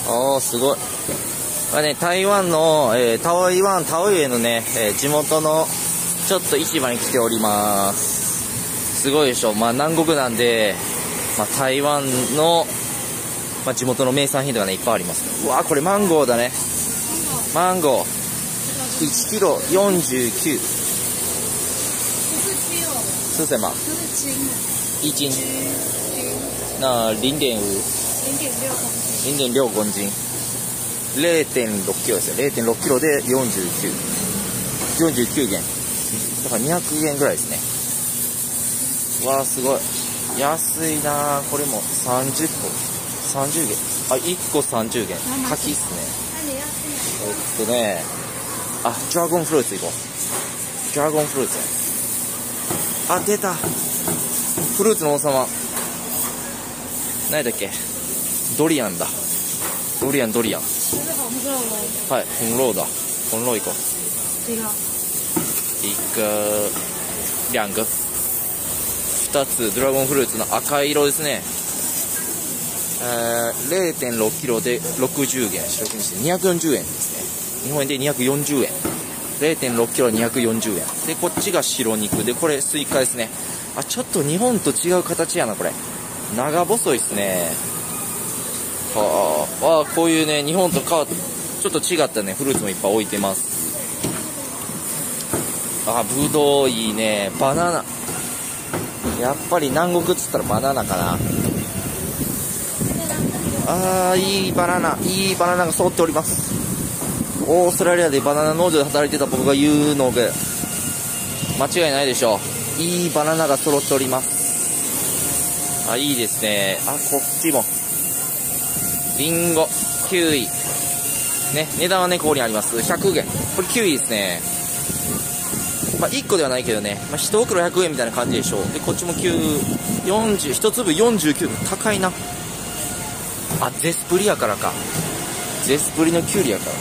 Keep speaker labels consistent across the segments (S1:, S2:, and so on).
S1: おー、すごい。これね、台湾の、タオイエのね、地元のちょっと市場に来ております。すごいでしょ。まあ南国なんで、まあ台湾の、まあ、地元の名産品とかね、いっぱいあります。うわー、これマンゴーだね。マンゴー。1キロ49。是什么？一斤。那0.5。0.6公斤。0.6キロですよ。0.6キロで49。49元。だから200元ぐらいですね。わー、すごい。安いなー。これも30個。30元。あ、1個30元。柿っすね。ドラゴンフルーツいこう。ドラゴンフルーツ。あ、出た。フルーツの王様。何だっけ？ドリアンだ。ドリアン。はい、红肉だ。红肉いこう。一個、2個。2つ、ドラゴンフルーツの赤い色ですね。0.6 キロで60元。白くにして240円ですね。日本円で240円。0.6 キロ240円。で、こっちが白肉で、これスイカですね。あ、ちょっと日本と違う形やな、これ。長細いですね。はあ、こういうね、日本とちょっと違ったね、フルーツもいっぱい置いてます。あ、ぶどういいね。バナナ。やっぱり南国っつったらバナナかな。いいバナナが揃っております。オーストラリアでバナナ農場で働いてた僕が言うので間違いないでしょう。いいバナナが揃っております。いいですね。こっちもリンゴ、キウイね、値段はねここにあります。100元。これキウイですね。まあ1個ではないけどね、まあ、1袋100円みたいな感じでしょう。でこっちも40、1粒49円。高いな。ゼスプリやからか。ゼスプリのキュウリやから。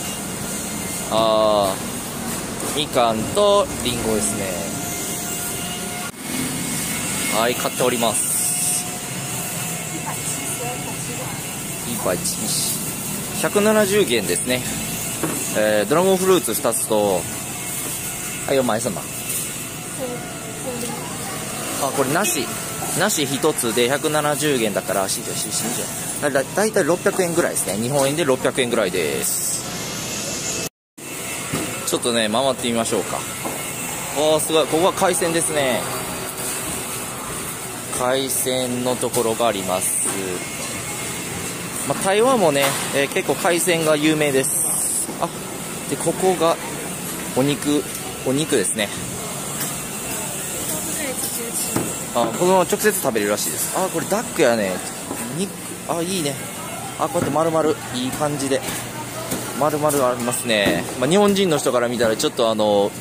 S1: みかんとリンゴですね。はい、買っております。170元ですね。ドラゴンフルーツ2つと、はい、お前様。これなし1つで170元だから、だいたい600円ぐらいですね。日本円で600円ぐらいです。ちょっとね、回ってみましょうか。すごい。ここは海鮮ですね。海鮮のところがあります。まあ、台湾もね、結構海鮮が有名です。で、ここがお肉ですね。このまま直接食べれるらしいです。これダックやね。肉、いいね。こうやって丸々いい感じで丸々ありますね。まあ、日本人の人から見たらちょっと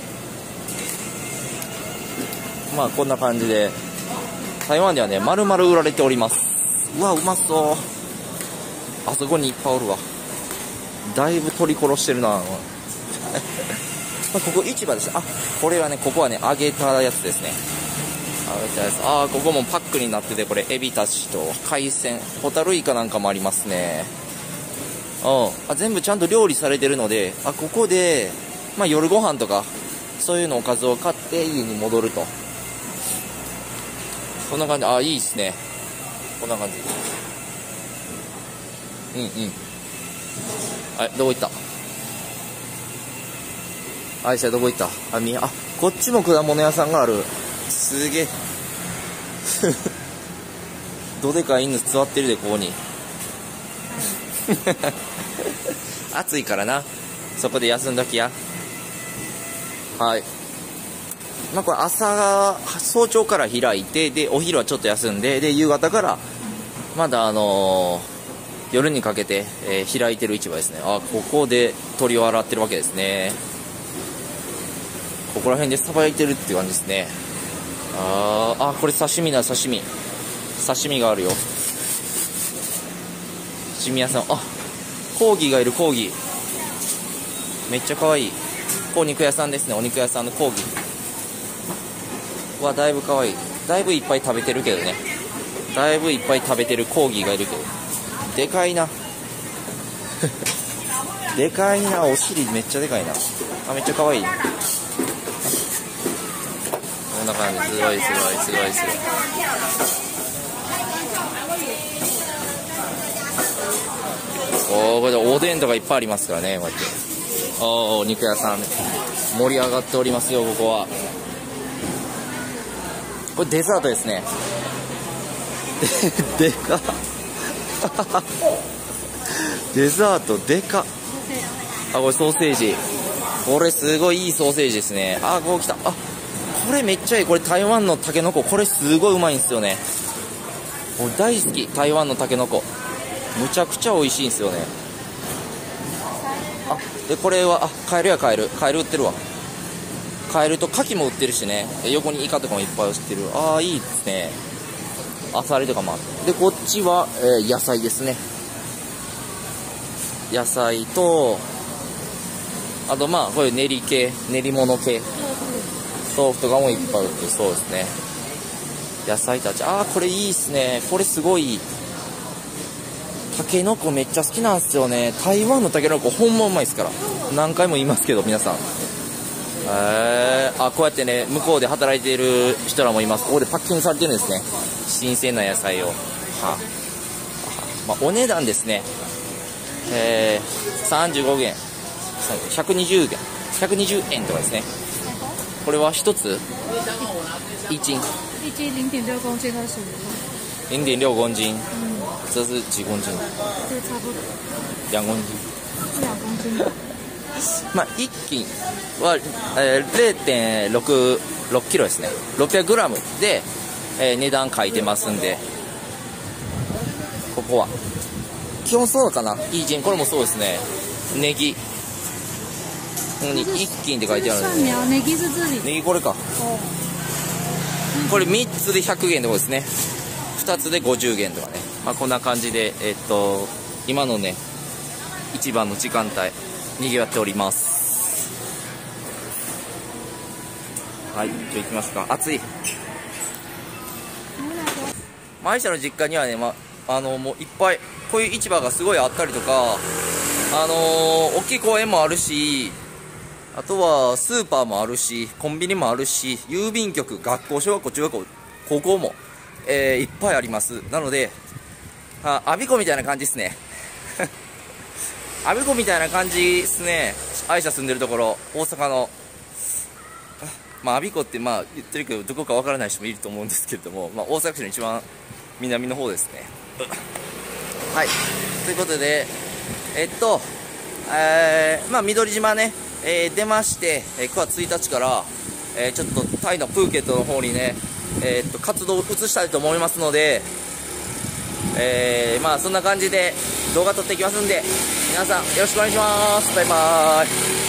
S1: まあこんな感じで台湾ではね丸々売られております。うわ、うまそう。あそこにいっぱいおるわ。だいぶ取り殺してるな。ここ市場です。これはね、ここはね揚げたやつですね。ここもパックになってて、これエビたちと海鮮、ホタルイカなんかもありますね。全部ちゃんと料理されてるので、ここでまあ夜ご飯とかそういうのおかずを買って家に戻ると。こんな感じ。いいですね。こんな感じ。どこ行った？どこ行った？こっちも果物屋さんがある。すげえ。どでかい犬座ってるで、ここに。暑いからな。そこで休んどきや。はい。まあこれ早朝から開いて、で、お昼はちょっと休んで、で、夕方からまだ夜にかけて、開いてる市場ですね。ここで鳥を洗ってるわけですね。ここら辺でさばいてるっていう感じですね。これ刺身だ、刺身があるよ。刺身屋さん。コーギーがいる。コーギーめっちゃ可愛い。お肉屋さんですね。お肉屋さんのコーギーだいぶ可愛い。だいぶいっぱい食べてるけどね。だいぶいっぱい食べてるコーギーがいるけど、でかいな。 でかいな、お尻めっちゃでかいな。あ、めっちゃ可愛い。こんな感じ、すごいすごいすごいすごい。おー、これでおでんとかいっぱいありますからね、こうやって。おー、肉屋さん盛り上がっておりますよ、ここは。これデザートですね。でかっ。デザートでかっ。あ、これソーセージ。これすごいいいソーセージですね。あ、こう来た。あ、これめっちゃいい。これ台湾のタケノコ。これすごいうまいんですよね。俺大好き、台湾のタケノコ。むちゃくちゃ美味しいんですよね。あ、で、これは、あ、カエルやカエル。カエル売ってるわ。カエルとカキも売ってるしね。横にイカとかもいっぱい売ってる。ああ、いいですね。アサリとかもあって。で、こっちは、野菜ですね。野菜と、あとまあ、こういう練り系、練り物系。豆腐とかもいっぱい売ってる。そうですね。野菜たち。ああ、これいいっすね。これすごい。タケノコめっちゃ好きなんですよね。台湾のタケノコほんまうまいですから。何回も言いますけど、皆さん。あ、こうやってね、向こうで働いている人らもいます。ここでパッキングされてるんですね。新鮮な野菜を。まあ、お値段ですね。35元。120元。120円とかですね。これは一つ一斤。
S2: 一斤0.6公斤和15
S1: 0.6公斤。这是几公斤？
S2: 这差不多
S1: 2公斤。
S2: 2公斤。
S1: まあ、1斤は、0.6キロですね。600グラムで、値段書いてますんで、ここは。基本そうかな。いいこれもそうですね。ネギ。1斤って書いてあるんで。
S2: ネギ是这里。
S1: ネギこれか。これ3つで100元ってことですね。2つで50元とかね。まあ、こんな感じで、今のね、一番の時間帯、賑わっております。はい、じゃあ行きますか。暑い。マイシャの実家にはね、もういっぱい、こういう市場がすごいあったりとか、大きい公園もあるし、あとはスーパーもあるし、コンビニもあるし、郵便局、学校、小学校、中学校、高校も、いっぱいあります。なので、我孫子みたいな感じですね。我孫子みたいな感じですね。愛車住んでるところ、大阪の。まあ、我孫子ってまあ言ってるけど、どこかわからない人もいると思うんですけれども、まあ、大阪市の一番南の方ですね。はい。ということで、まあ、緑島ね、出まして、9月1日から、ちょっとタイのプーケットの方にね、活動を移したいと思いますので、まあそんな感じで動画撮っていきますんで、皆さんよろしくお願いします。バイバーイ。